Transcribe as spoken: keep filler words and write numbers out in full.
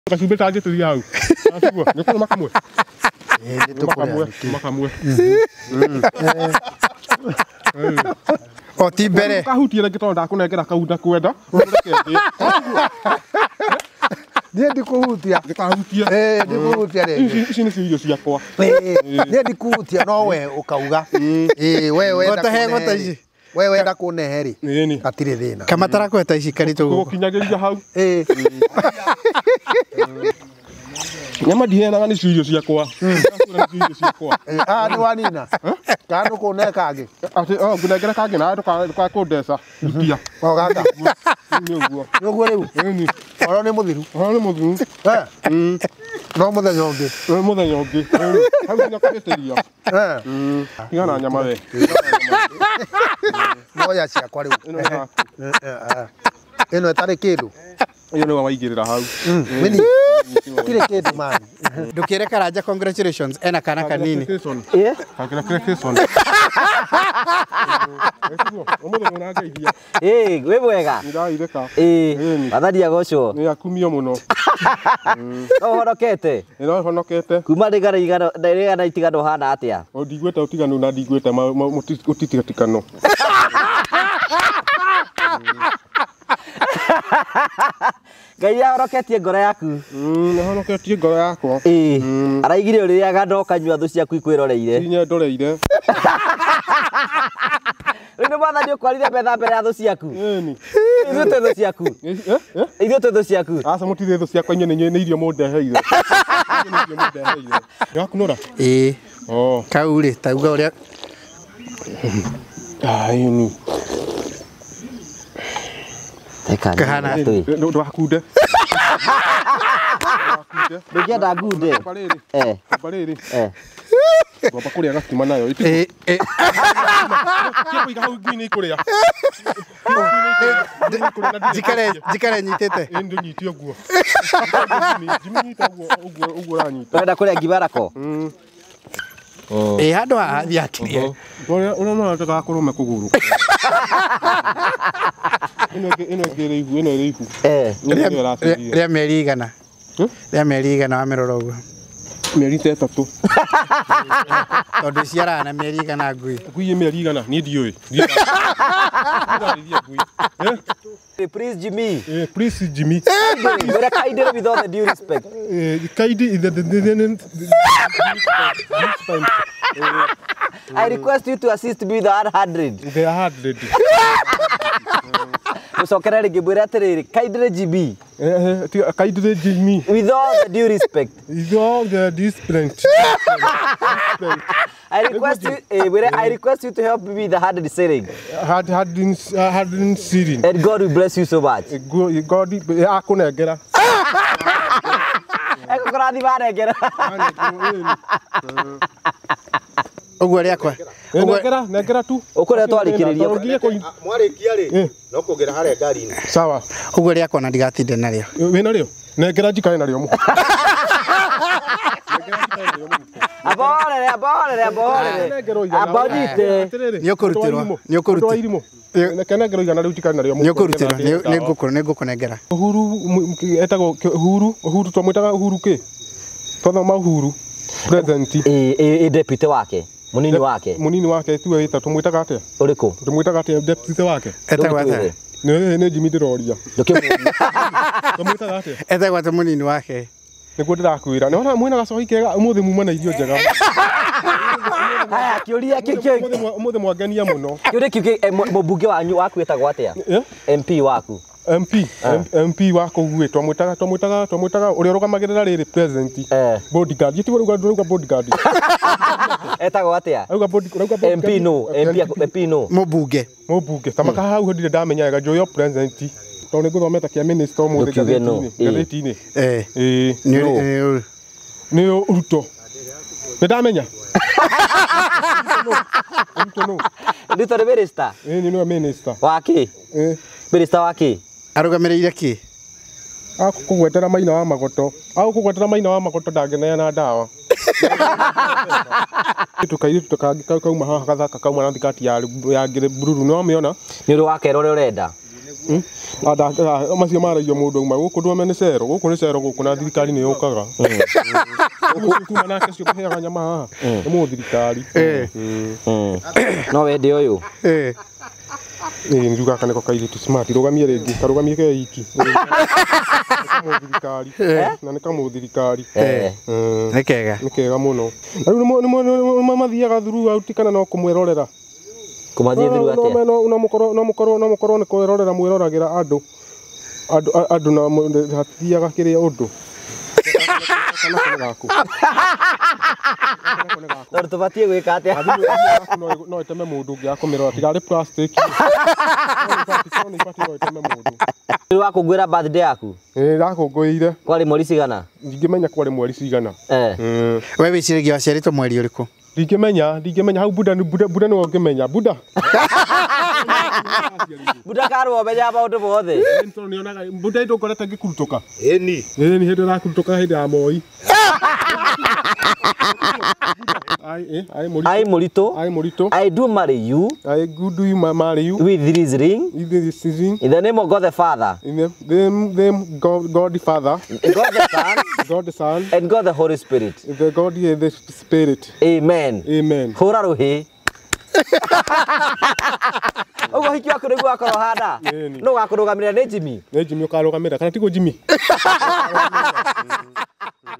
Kacumbĩ tangĩtũria hau. Nĩguo, nĩ kũrĩ makamwe. Eh, nĩ tũkũrĩa. Makamwe. O ti mbere. Kahutie rĩngĩ tondũ ndakũnengera kaunda kwenda. Niĩ ndikũhutia. Ndikahutie. Eh, ndikũhutia rĩngĩ. Ici nĩ irio ciakwa. Eh, niĩ ndikũhutia no we ũkauga. Eh, we we Ngotahe ngota ici. We wenda kũnehe rĩ. Nĩ. Gatirĩ thĩna. Kamatara kweta ici Karitu. Gũkinyagĩria hau. Eh. Nyama ndiheanaga nĩ irio ciakwa. Irio ciakwa. Ah, nĩ wanina. Kana kũne kangĩ. Ati oh ngunengera kangĩ na ndũkakũndeca. Ndutia. O gaka. Nĩ ũguo. Nĩ ũguo rĩu. Nĩ. Oro nĩ mũthiru. Oro nĩ mũthiru. Eh. No mũthenya ũngĩ. Nĩ mũthenya ũngĩ. Hau nginya kũgĩtĩria. Eh. Tigana nyama we. Moya ciakwa rĩu. Ĩno ĩtarĩ kĩndũ. Iyo nĩ waigĩrĩra hau. Mini. Kile kĩndũ man. Ndukire Karanja, congratulations. Ena kana kanini. Eh? Congratulations. Eh, we mwega. Nĩndaithĩka. Eh, atharia gocwo. Nĩ akumio mũno. No honokete. Nĩ honokete. Kuma rĩgara igana rĩgana itigano hana atĩa. O ndigwĩte ũtiganu na ndigwĩte ũtitigatikano. Ngai ahonoketie ngoro yaku. Mm, nĩ honoketie ngoro yakwa. Eh, araigire ũrĩaga ndo kanyua thũ ciaku ikwĩroreire. Nĩ ndoreire. Nĩ mwathani ũkwarire metha mbere ya thũ ciaku. Ĩni. Ithuĩ twĩ thũ ciaku. Eh? Eh? Ithuĩ twĩ thũ ciaku. Aca mũtirĩ thũ ciakwa inyuĩ nĩ irio mũndeheire. Nĩ irio mũndeheire. Nĩwakunũra? Eh. Oh. Kau rĩ, tauga ũrĩa. Ah, ĩni. Teka Kahana atĩ. Ndwakunde. Ndũngĩenda ngunde. Eh. Barĩrĩ. Eh. Ngomba kũrĩa gakima nayo. Eh, eh. Kĩkũiga hau ngui nĩ ikũrĩa. Jikare, jikare nyitĩte. Ĩĩ ndũnyiti ũguo. Ndimĩnyita ũguo ũguo ũguo ũranyita. Wenda kũrĩa ngibarako. Eh, handũ haha thiakĩrie. Ũrĩa ũrĩa no ataka kũrũme kũgũrũ. Ĩno ĩno ĩrĩ ihu, ĩno ĩrĩ ihu. Eh. Rĩa mĩeri igana. Rĩa mĩeri igana wamĩrora ũguo. Mĩeri ta ĩtatũ. Tondũ ciaraga na mĩeri igana ngui. Ngui mĩeri igana niĩ ndiũĩ. Please Jimmy. Eh, please Jimmy. We're kind with all the due respect. Eh, kind is the I request you to assist me with the one hundred. The hundred. Musokera rigibwira atiriri kaidire G B. Eh, kaidire Jimmy. With all the due respect. With all the discipline. I request you, eh, I request you to help me with the hundred selling. Had had been had been searing. And God will bless you so much. God, God, akunengera. Eko korathi barengera. Ũguo rĩakwa. Nengera, nengera tu. Ũkũrĩa twarĩkĩrĩria. Mwarĩkia rĩ, no kũgera harĩa ngari-inĩ. Sawa. Ũguo rĩakwa na ndigatinde narĩo. Wĩna rĩo? Nengera njikare narĩo mũko. Aborere, aborere, aborere. Abonyite. Nĩ ũkũrutĩrwo. Nĩ ũkũrutĩrwo. Kenengero igana rĩu njikare narĩo mũko. Nĩ ũkũrutĩrwo. Nĩ ngũkũra, nĩ ngũkũnengera. Uhuru etagwo Uhuru, Uhuru twamwĩtaga Uhuru kĩ? Twathoma Uhuru. President. Eh, eh, deputy wake. Munini wake. Munini wake tiwe ita tumwĩtaga atĩa? Ũrĩkũ? Tumwĩtaga atĩa deputy wake? Etagwo atĩa? Nĩ nĩ Jimmy ndĩroria. Ndũkĩmũria. Tumwĩtaga atĩa? Etagwo atĩa mũnini wake? Nĩguo ndĩrakwĩra. Nĩwona mwĩna gacoki kega ũmũthĩ muma na irio njega. Aya kĩũria kĩkĩ. Ũmũthĩ mwangenia mũno. Kĩũria kĩkĩ mũmbunge wanyu waku wĩtagwo atĩa? M P waku. M P, M P wako gwĩ twamwĩtaga twamwĩtaga twamwĩtaga ũrĩa ũrũgamagĩrĩra rĩrĩ president. Bodyguard. Gĩtigo rũga bodyguard. Etagwo atĩa? Auga bodyguard. M P no, M P no. Mũmbunge. Mũmbunge. Tamaka hau ndire ndamenya wega njoyo president. Tondũ nĩngũthometa kĩa minister ũmũthĩ gatheti-inĩ. Gatheti-inĩ. Eh. Eh. Nĩ nĩ Ruto. Nĩndamenya. Ruto no. Ruto nĩ minister? Eh, nĩ minister. Waki? Eh. Minister waki? Arũgamĩrĩire kĩ? Akũgwetera Maina wa Magoto. Akũgwetera Maina wa Magoto ndangĩneana ndawa. Tukaire tukauma haha gathaka kauma na thikati ya ya bururu no mĩona. Nĩ ũrĩ wakera ũrĩa ũrenda? Ada macio maragia mundu uma guku ndwame ni cero guku ni cero guku na thirikari ni yukaga guku kuma nake cio kuheaga nyama haha ni mu thirikari no wende uyu Eh. ni njuga kana ko kairitu smart rugamie ringi karugamie ke iki mu thirikari na ni kamu thirikari eh Nĩ kega. ni kega muno riu ni mathiaga thuru auti kana no kumwirorera kumathie thiru atia no no mukoro no mukoro no mukoro ni kwirorera mwiragira andu andu andu na hathiaga kiria undu no tubatie gwika atia no iteme mundu ngi akumirora tigari plastic no ipati no iteme mundu riu wakungwira birthday yaku eh rakungwire kwari mweri cigana ndingimenya kwari mweri cigana eh We wĩciragia waciarĩtwo mweri ũrĩkũ? ndingimenya ndingimenya hau buda ni buda buda no ngimenya buda buda karwo menya maundu mothe nto nionaga buda ndo korete ngikurutuka Eni. eh ni hindi rakurutuka hindi ya moi ai eh ai murito ai murito ai murito I do marry you I good do you marry you with this ring this is in in the name of God the Father them them them God God the Father God the Son God the Son and God the Holy Spirit the God the Spirit amen amen hura ruhi ugo hiki waku niguo akorwo handa no gakurugamira ni Jimmy ni Jimmy ukarugamira kana tigo Jimmy